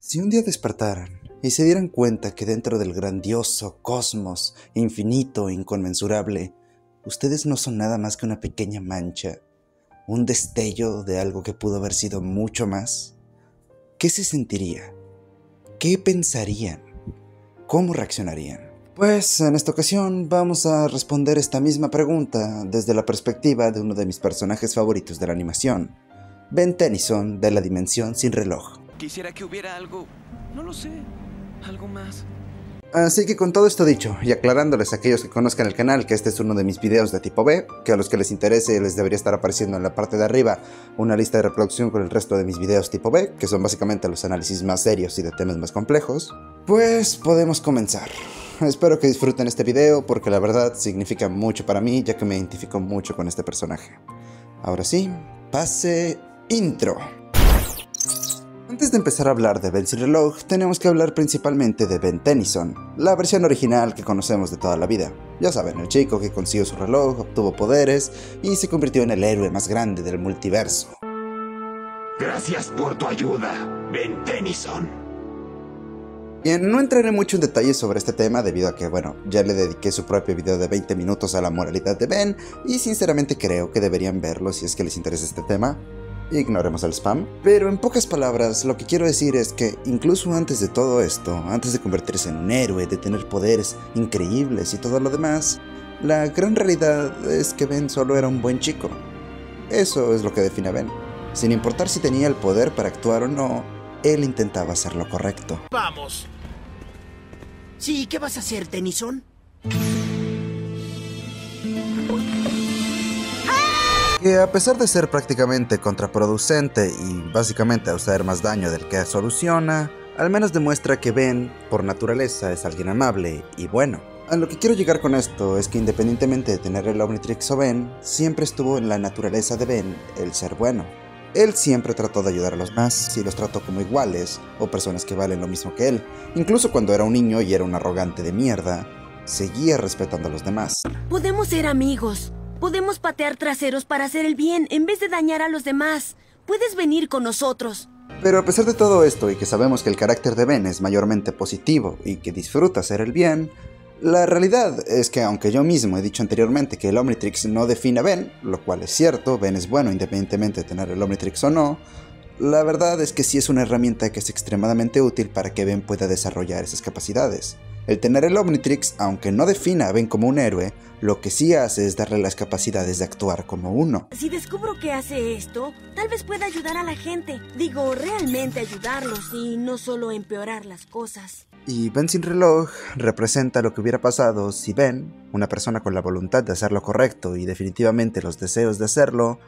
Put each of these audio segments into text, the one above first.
Si un día despertaran y se dieran cuenta que dentro del grandioso cosmos, infinito e inconmensurable, ustedes no son nada más que una pequeña mancha, un destello de algo que pudo haber sido mucho más, ¿qué se sentiría? ¿Qué pensarían? ¿Cómo reaccionarían? Pues en esta ocasión vamos a responder esta misma pregunta desde la perspectiva de uno de mis personajes favoritos de la animación, Ben Tennyson de La Dimensión Sin Reloj. Quisiera que hubiera algo, no lo sé, algo más. Así que con todo esto dicho, y aclarándoles a aquellos que conozcan el canal que este es uno de mis videos de tipo B, que a los que les interese les debería estar apareciendo en la parte de arriba una lista de reproducción con el resto de mis videos tipo B, que son básicamente los análisis más serios y de temas más complejos, pues podemos comenzar. Espero que disfruten este video porque la verdad significa mucho para mí, ya que me identifico mucho con este personaje. Ahora sí, pase intro. Antes de empezar a hablar de Ben Sin Reloj, tenemos que hablar principalmente de Ben Tennyson, la versión original que conocemos de toda la vida. Ya saben, el chico que consiguió su reloj, obtuvo poderes y se convirtió en el héroe más grande del multiverso. Gracias por tu ayuda, Ben Tennyson. Bien, no entraré mucho en detalles sobre este tema debido a que, bueno, ya le dediqué su propio video de 20 minutos a la moralidad de Ben y sinceramente creo que deberían verlo si es que les interesa este tema. Ignoremos el spam. Pero en pocas palabras, lo que quiero decir es que incluso antes de todo esto, antes de convertirse en un héroe, de tener poderes increíbles y todo lo demás, la gran realidad es que Ben solo era un buen chico. Eso es lo que define a Ben. Sin importar si tenía el poder para actuar o no, él intentaba hacer lo correcto. ¡Vamos! Sí, ¿qué vas a hacer, Tennyson? Que a pesar de ser prácticamente contraproducente y básicamente hacer más daño del que soluciona, al menos demuestra que Ben, por naturaleza, es alguien amable y bueno. A lo que quiero llegar con esto es que independientemente de tener el Omnitrix o Ben, siempre estuvo en la naturaleza de Ben el ser bueno. Él siempre trató de ayudar a los demás y los trató como iguales o personas que valen lo mismo que él. Incluso cuando era un niño y era un arrogante de mierda, seguía respetando a los demás. Podemos ser amigos. Podemos patear traseros para hacer el bien en vez de dañar a los demás. Puedes venir con nosotros. Pero a pesar de todo esto y que sabemos que el carácter de Ben es mayormente positivo y que disfruta hacer el bien, la realidad es que aunque yo mismo he dicho anteriormente que el Omnitrix no define a Ben, lo cual es cierto, Ben es bueno independientemente de tener el Omnitrix o no, la verdad es que sí es una herramienta que es extremadamente útil para que Ben pueda desarrollar esas capacidades. El tener el Omnitrix, aunque no defina a Ben como un héroe, lo que sí hace es darle las capacidades de actuar como uno. Si descubro que hace esto, tal vez pueda ayudar a la gente. Digo, realmente ayudarlos y no solo empeorar las cosas. Y Ben Sin Reloj representa lo que hubiera pasado si Ben, una persona con la voluntad de hacer lo correcto y definitivamente los deseos de hacerlo,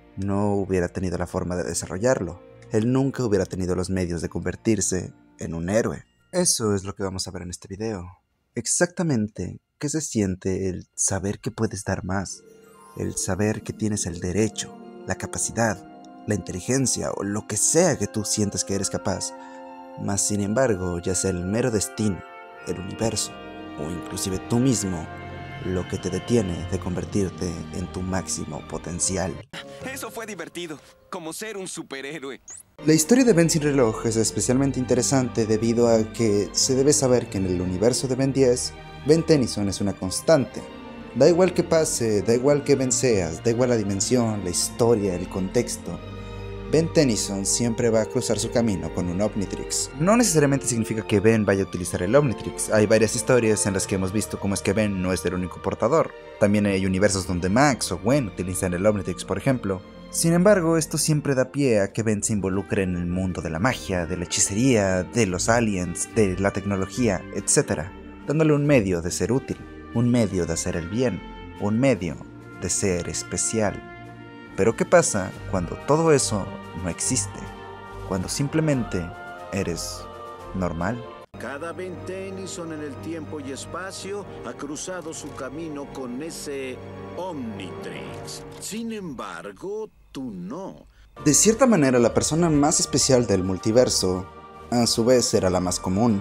no hubiera tenido la forma de desarrollarlo. Él nunca hubiera tenido los medios de convertirse en un héroe. Eso es lo que vamos a ver en este video. Exactamente, ¿qué se siente el saber que puedes dar más? El saber que tienes el derecho, la capacidad, la inteligencia o lo que sea que tú sientas que eres capaz. Mas sin embargo, ya sea el mero destino, el universo o inclusive tú mismo, lo que te detiene de convertirte en tu máximo potencial. Eso fue divertido, como ser un superhéroe. La historia de Ben Sin Reloj es especialmente interesante debido a que se debe saber que en el universo de Ben 10, Ben Tennyson es una constante. Da igual que pase, da igual que Ben seas, da igual la dimensión, la historia, el contexto. Ben Tennyson siempre va a cruzar su camino con un Omnitrix. No necesariamente significa que Ben vaya a utilizar el Omnitrix. Hay varias historias en las que hemos visto cómo es que Ben no es el único portador. También hay universos donde Max o Gwen utilizan el Omnitrix, por ejemplo. Sin embargo, esto siempre da pie a que Ben se involucre en el mundo de la magia, de la hechicería, de los aliens, de la tecnología, etc., dándole un medio de ser útil, un medio de hacer el bien, un medio de ser especial. Pero ¿qué pasa cuando todo eso no existe? Cuando simplemente eres normal. Cada Ben Tennyson en el tiempo y espacio ha cruzado su camino con ese Omnitrix. Sin embargo, tú no. De cierta manera, la persona más especial del multiverso, a su vez, era la más común.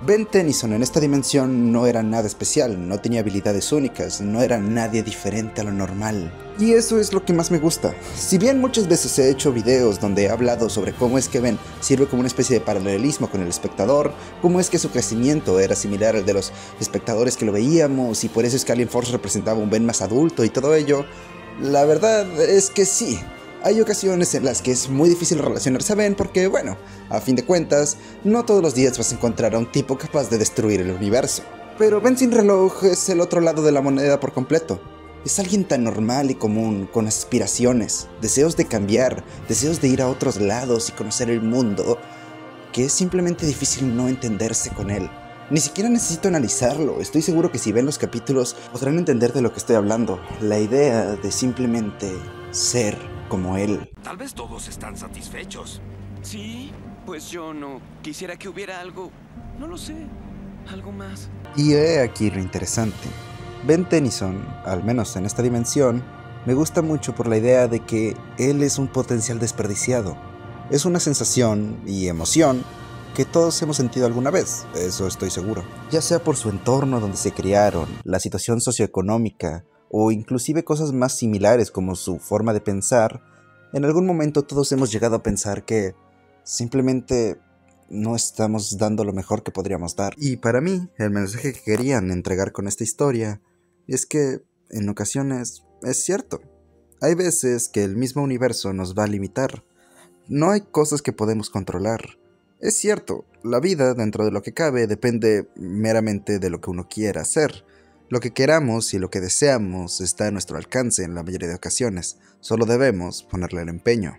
Ben Tennyson en esta dimensión no era nada especial, no tenía habilidades únicas, no era nadie diferente a lo normal. Y eso es lo que más me gusta. Si bien muchas veces he hecho videos donde he hablado sobre cómo es que Ben sirve como una especie de paralelismo con el espectador, cómo es que su crecimiento era similar al de los espectadores que lo veíamos y por eso es que Alien Force representaba un Ben más adulto y todo ello, la verdad es que sí. Hay ocasiones en las que es muy difícil relacionarse a Ben porque, bueno, a fin de cuentas, no todos los días vas a encontrar a un tipo capaz de destruir el universo. Pero Ben sin reloj es el otro lado de la moneda por completo. Es alguien tan normal y común, con aspiraciones, deseos de cambiar, deseos de ir a otros lados y conocer el mundo, que es simplemente difícil no entenderse con él. Ni siquiera necesito analizarlo, estoy seguro que si ven los capítulos podrán entender de lo que estoy hablando. La idea de simplemente ser como él. Tal vez todos están satisfechos. Sí, pues yo no quisiera que hubiera algo, no lo sé, algo más. Y he aquí lo interesante. Ben Tennyson, al menos en esta dimensión, me gusta mucho por la idea de que él es un potencial desperdiciado. Es una sensación y emoción que todos hemos sentido alguna vez, eso estoy seguro. Ya sea por su entorno donde se criaron, la situación socioeconómica, o inclusive cosas más similares como su forma de pensar, en algún momento todos hemos llegado a pensar que simplemente no estamos dando lo mejor que podríamos dar. Y para mí, el mensaje que querían entregar con esta historia es que, en ocasiones, es cierto. Hay veces que el mismo universo nos va a limitar. No hay cosas que podemos controlar. Es cierto, la vida, dentro de lo que cabe, depende meramente de lo que uno quiera hacer. Lo que queramos y lo que deseamos está a nuestro alcance en la mayoría de ocasiones, solo debemos ponerle el empeño.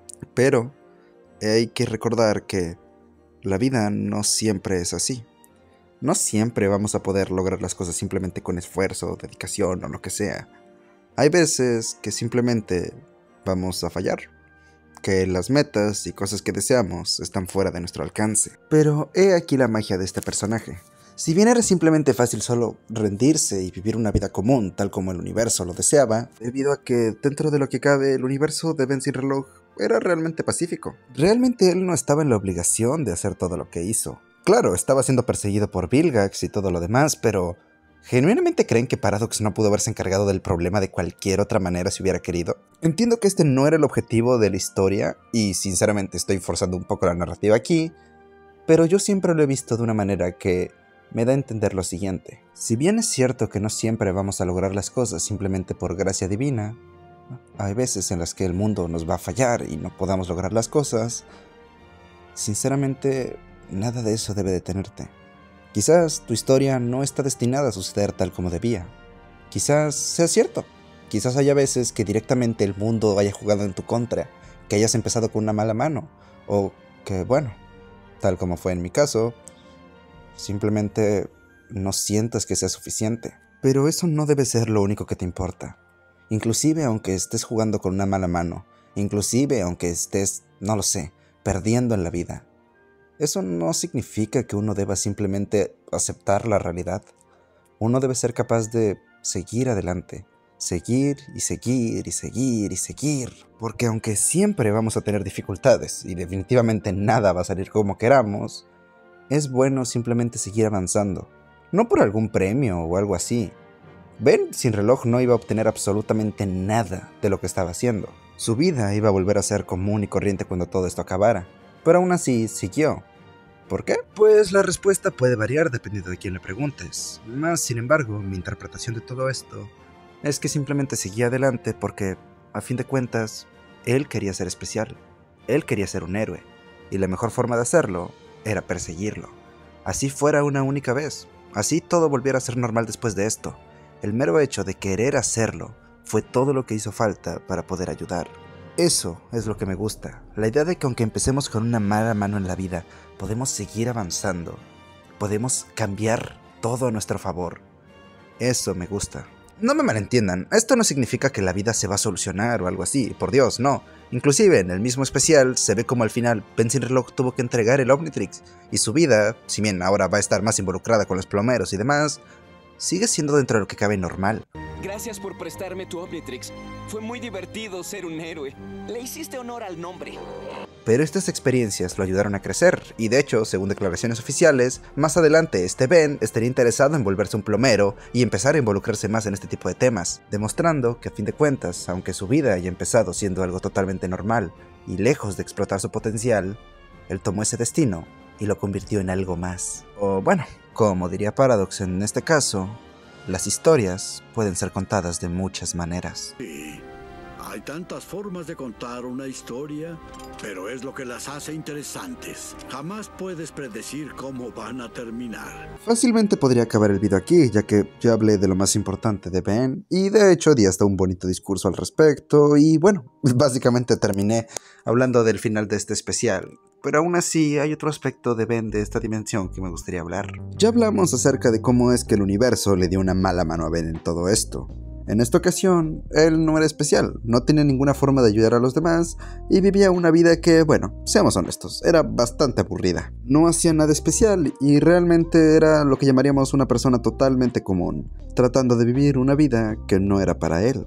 Pero hay que recordar que la vida no siempre es así. No siempre vamos a poder lograr las cosas simplemente con esfuerzo, dedicación o lo que sea. Hay veces que simplemente vamos a fallar, que las metas y cosas que deseamos están fuera de nuestro alcance. Pero he aquí la magia de este personaje. Si bien era simplemente fácil solo rendirse y vivir una vida común tal como el universo lo deseaba, debido a que dentro de lo que cabe el universo de Ben sin reloj era realmente pacífico. Realmente él no estaba en la obligación de hacer todo lo que hizo. Claro, estaba siendo perseguido por Vilgax y todo lo demás, pero ¿genuinamente creen que Paradox no pudo haberse encargado del problema de cualquier otra manera si hubiera querido? Entiendo que este no era el objetivo de la historia, y sinceramente estoy forzando un poco la narrativa aquí, pero yo siempre lo he visto de una manera que me da a entender lo siguiente. Si bien es cierto que no siempre vamos a lograr las cosas simplemente por gracia divina, hay veces en las que el mundo nos va a fallar y no podamos lograr las cosas. Sinceramente, nada de eso debe detenerte. Quizás tu historia no está destinada a suceder tal como debía. Quizás sea cierto. Quizás haya veces que directamente el mundo haya jugado en tu contra, que hayas empezado con una mala mano, o que, bueno, tal como fue en mi caso, simplemente no sientas que sea suficiente. Pero eso no debe ser lo único que te importa. Inclusive aunque estés jugando con una mala mano, inclusive aunque estés, no lo sé, perdiendo en la vida, eso no significa que uno deba simplemente aceptar la realidad. Uno debe ser capaz de seguir adelante, seguir y seguir y seguir y seguir. Porque aunque siempre vamos a tener dificultades y definitivamente nada va a salir como queramos, es bueno simplemente seguir avanzando, no por algún premio o algo así. Ben sin reloj no iba a obtener absolutamente nada de lo que estaba haciendo. Su vida iba a volver a ser común y corriente cuando todo esto acabara, pero aún así siguió. ¿Por qué? Pues la respuesta puede variar dependiendo de quién le preguntes. Más sin embargo, mi interpretación de todo esto es que simplemente seguía adelante porque, a fin de cuentas, él quería ser especial. Él quería ser un héroe, y la mejor forma de hacerlo era perseguirlo. Así fuera una única vez. Así todo volviera a ser normal después de esto. El mero hecho de querer hacerlo fue todo lo que hizo falta para poder ayudar. Eso es lo que me gusta. La idea de que aunque empecemos con una mala mano en la vida, podemos seguir avanzando. Podemos cambiar todo a nuestro favor. Eso me gusta. No me malentiendan, esto no significa que la vida se va a solucionar o algo así, por Dios, no. Inclusive en el mismo especial se ve como al final Ben sin reloj tuvo que entregar el Omnitrix, y su vida, si bien ahora va a estar más involucrada con los plomeros y demás, sigue siendo dentro de lo que cabe normal. Gracias por prestarme tu Omnitrix. Fue muy divertido ser un héroe. Le hiciste honor al nombre. Pero estas experiencias lo ayudaron a crecer, y de hecho, según declaraciones oficiales, más adelante este Ben estaría interesado en volverse un plomero y empezar a involucrarse más en este tipo de temas, demostrando que a fin de cuentas, aunque su vida haya empezado siendo algo totalmente normal y lejos de explotar su potencial, él tomó ese destino y lo convirtió en algo más. O bueno, como diría Paradox en este caso, las historias pueden ser contadas de muchas maneras. Sí, hay tantas formas de contar una historia, pero es lo que las hace interesantes. Jamás puedes predecir cómo van a terminar. Fácilmente podría acabar el video aquí, ya que ya hablé de lo más importante de Ben, y de hecho di hasta un bonito discurso al respecto, y bueno, básicamente terminé hablando del final de este especial. Pero aún así hay otro aspecto de Ben de esta dimensión que me gustaría hablar. Ya hablamos acerca de cómo es que el universo le dio una mala mano a Ben en todo esto. En esta ocasión, él no era especial, no tenía ninguna forma de ayudar a los demás y vivía una vida que, bueno, seamos honestos, era bastante aburrida. No hacía nada especial y realmente era lo que llamaríamos una persona totalmente común, tratando de vivir una vida que no era para él.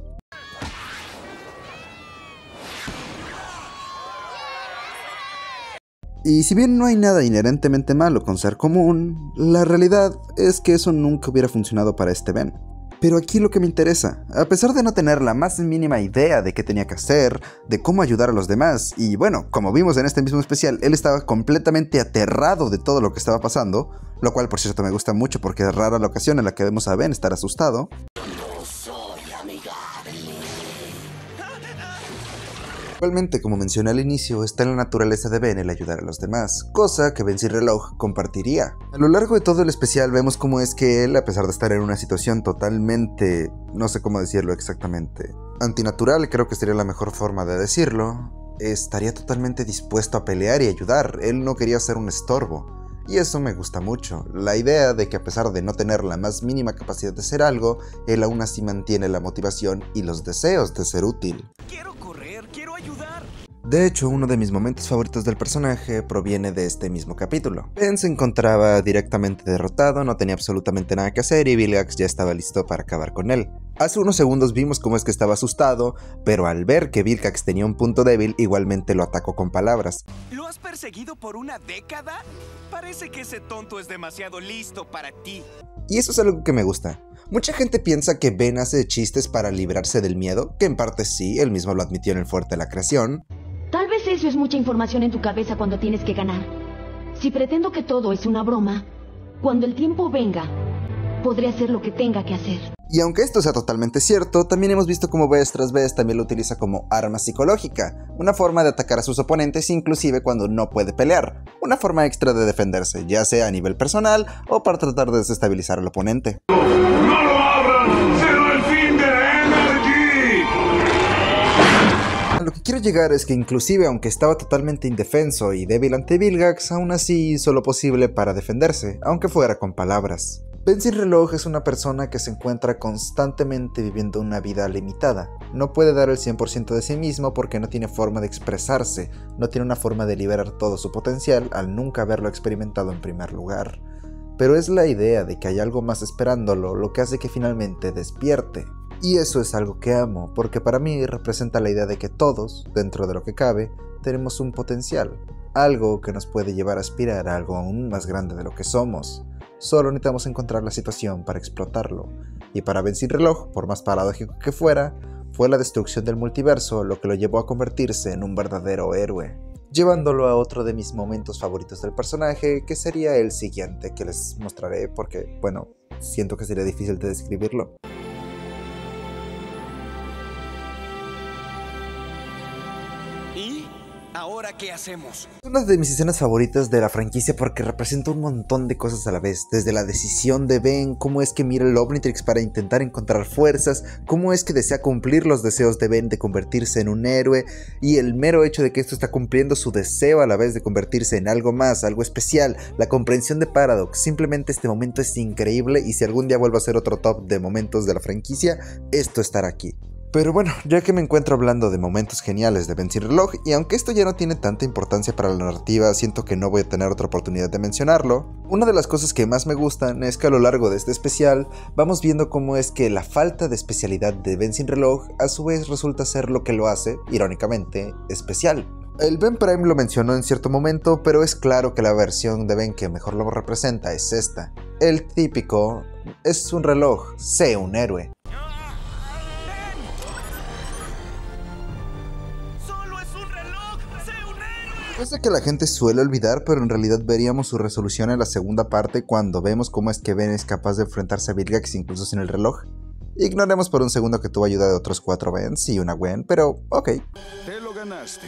Y si bien no hay nada inherentemente malo con ser común, la realidad es que eso nunca hubiera funcionado para este Ben. Pero aquí lo que me interesa, a pesar de no tener la más mínima idea de qué tenía que hacer, de cómo ayudar a los demás, y bueno, como vimos en este mismo especial, él estaba completamente aterrado de todo lo que estaba pasando, lo cual por cierto me gusta mucho porque es rara la ocasión en la que vemos a Ben estar asustado. Igualmente, como mencioné al inicio, está en la naturaleza de Ben el ayudar a los demás, cosa que Ben sin reloj compartiría. A lo largo de todo el especial vemos cómo es que él, a pesar de estar en una situación totalmente, no sé cómo decirlo exactamente, antinatural, creo que sería la mejor forma de decirlo, estaría totalmente dispuesto a pelear y ayudar. Él no quería ser un estorbo. Y eso me gusta mucho, la idea de que a pesar de no tener la más mínima capacidad de ser algo, él aún así mantiene la motivación y los deseos de ser útil. Quiero correr, quiero ayudar. De hecho, uno de mis momentos favoritos del personaje proviene de este mismo capítulo. Ben se encontraba directamente derrotado, no tenía absolutamente nada que hacer y Vilgax ya estaba listo para acabar con él. Hace unos segundos vimos cómo es que estaba asustado, pero al ver que Vilgax tenía un punto débil, igualmente lo atacó con palabras. ¿Lo has perseguido por una década? Parece que ese tonto es demasiado listo para ti. Y eso es algo que me gusta. Mucha gente piensa que Ben hace chistes para librarse del miedo, que en parte sí, él mismo lo admitió en el Fuerte de la Creación. Tal vez eso es mucha información en tu cabeza cuando tienes que ganar. Si pretendo que todo es una broma, cuando el tiempo venga, podré hacer lo que tenga que hacer. Y aunque esto sea totalmente cierto, también hemos visto cómo vez tras vez también lo utiliza como arma psicológica, una forma de atacar a sus oponentes inclusive cuando no puede pelear, una forma extra de defenderse, ya sea a nivel personal o para tratar de desestabilizar al oponente. ¡No lo abran! ¡Será el fin de Energy! A lo que quiero llegar es que inclusive aunque estaba totalmente indefenso y débil ante Vilgax, aún así hizo lo posible para defenderse, aunque fuera con palabras. Ben sin reloj es una persona que se encuentra constantemente viviendo una vida limitada. No puede dar el 100% de sí mismo porque no tiene forma de expresarse, no tiene una forma de liberar todo su potencial al nunca haberlo experimentado en primer lugar. Pero es la idea de que hay algo más esperándolo lo que hace que finalmente despierte. Y eso es algo que amo, porque para mí representa la idea de que todos, dentro de lo que cabe, tenemos un potencial. Algo que nos puede llevar a aspirar a algo aún más grande de lo que somos. Solo necesitamos encontrar la situación para explotarlo. Y para Ben sin reloj, por más paradójico que fuera, fue la destrucción del multiverso lo que lo llevó a convertirse en un verdadero héroe. Llevándolo a otro de mis momentos favoritos del personaje, que sería el siguiente que les mostraré porque, bueno, siento que sería difícil de describirlo. ¿Y ahora qué hacemos? Es una de mis escenas favoritas de la franquicia porque representa un montón de cosas a la vez, desde la decisión de Ben, cómo es que mira el Omnitrix para intentar encontrar fuerzas, cómo es que desea cumplir los deseos de Ben de convertirse en un héroe, y el mero hecho de que esto está cumpliendo su deseo a la vez de convertirse en algo más, algo especial, la comprensión de Paradox. Simplemente este momento es increíble y si algún día vuelvo a hacer otro top de momentos de la franquicia, esto estará aquí. Pero bueno, ya que me encuentro hablando de momentos geniales de Ben sin reloj, y aunque esto ya no tiene tanta importancia para la narrativa, siento que no voy a tener otra oportunidad de mencionarlo, una de las cosas que más me gustan es que a lo largo de este especial vamos viendo cómo es que la falta de especialidad de Ben sin reloj a su vez resulta ser lo que lo hace, irónicamente, especial. El Ben Prime lo mencionó en cierto momento, pero es claro que la versión de Ben que mejor lo representa es esta. El típico es un reloj, sé un héroe. Cosa que la gente suele olvidar, pero en realidad veríamos su resolución en la segunda parte cuando vemos cómo es que Ben es capaz de enfrentarse a Vilgax incluso sin el reloj. Ignoremos por un segundo que tuvo ayuda de otros 4 Bens y una Gwen, pero ok. Te lo ganaste.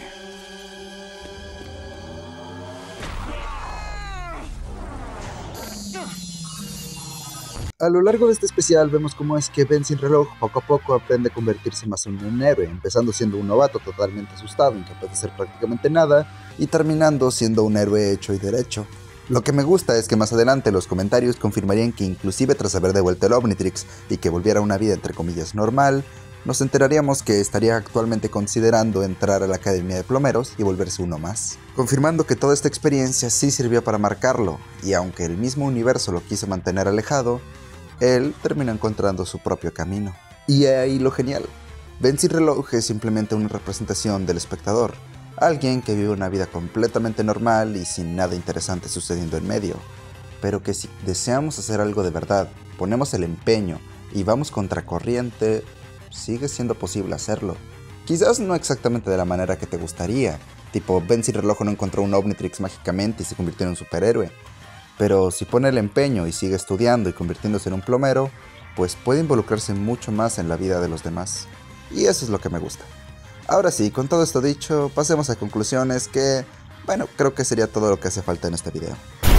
A lo largo de este especial vemos cómo es que Ben sin reloj poco a poco aprende a convertirse más en un héroe, empezando siendo un novato totalmente asustado, incapaz de hacer prácticamente nada, y terminando siendo un héroe hecho y derecho. Lo que me gusta es que más adelante los comentarios confirmarían que inclusive tras haber devuelto el Omnitrix y que volviera a una vida entre comillas normal, nos enteraríamos que estaría actualmente considerando entrar a la Academia de Plomeros y volverse uno más, confirmando que toda esta experiencia sí sirvió para marcarlo, y aunque el mismo universo lo quiso mantener alejado, él terminó encontrando su propio camino. Y ahí lo genial. Ben sin reloj es simplemente una representación del espectador, alguien que vive una vida completamente normal y sin nada interesante sucediendo en medio, pero que si deseamos hacer algo de verdad, ponemos el empeño y vamos contracorriente, sigue siendo posible hacerlo. Quizás no exactamente de la manera que te gustaría, tipo Ben sin reloj no encontró un Omnitrix mágicamente y se convirtió en un superhéroe. Pero si pone el empeño y sigue estudiando y convirtiéndose en un plomero, pues puede involucrarse mucho más en la vida de los demás. Y eso es lo que me gusta. Ahora sí, con todo esto dicho, pasemos a conclusiones que, bueno, creo que sería todo lo que hace falta en este video.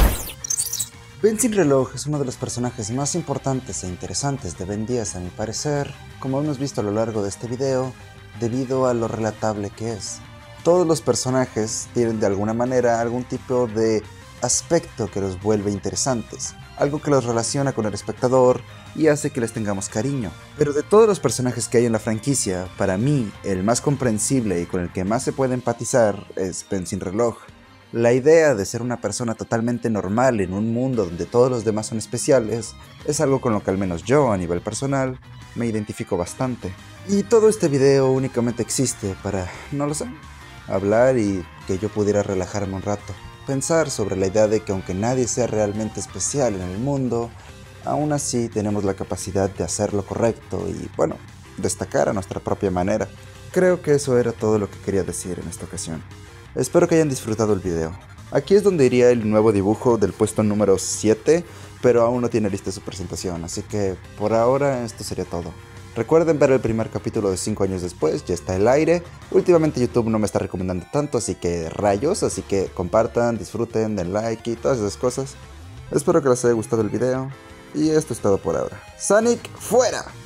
Ben sin reloj es uno de los personajes más importantes e interesantes de Ben 10 a mi parecer, como hemos visto a lo largo de este video, debido a lo relatable que es. Todos los personajes tienen de alguna manera algún tipo de aspecto que los vuelve interesantes, algo que los relaciona con el espectador y hace que les tengamos cariño. Pero de todos los personajes que hay en la franquicia, para mí el más comprensible y con el que más se puede empatizar es Ben sin reloj. La idea de ser una persona totalmente normal en un mundo donde todos los demás son especiales es algo con lo que al menos yo a nivel personal me identifico bastante. Y todo este video únicamente existe para, no lo sé, hablar y que yo pudiera relajarme un rato. Pensar sobre la idea de que aunque nadie sea realmente especial en el mundo, aún así tenemos la capacidad de hacer lo correcto y, bueno, destacar a nuestra propia manera. Creo que eso era todo lo que quería decir en esta ocasión. Espero que hayan disfrutado el video. Aquí es donde iría el nuevo dibujo del puesto número 7, pero aún no tiene lista su presentación, así que por ahora esto sería todo. Recuerden ver el primer capítulo de 5 años después, ya está al aire. Últimamente YouTube no me está recomendando tanto, así que rayos, así que compartan, disfruten, den like y todas esas cosas. Espero que les haya gustado el video, y esto es todo por ahora. ¡Sonic, fuera!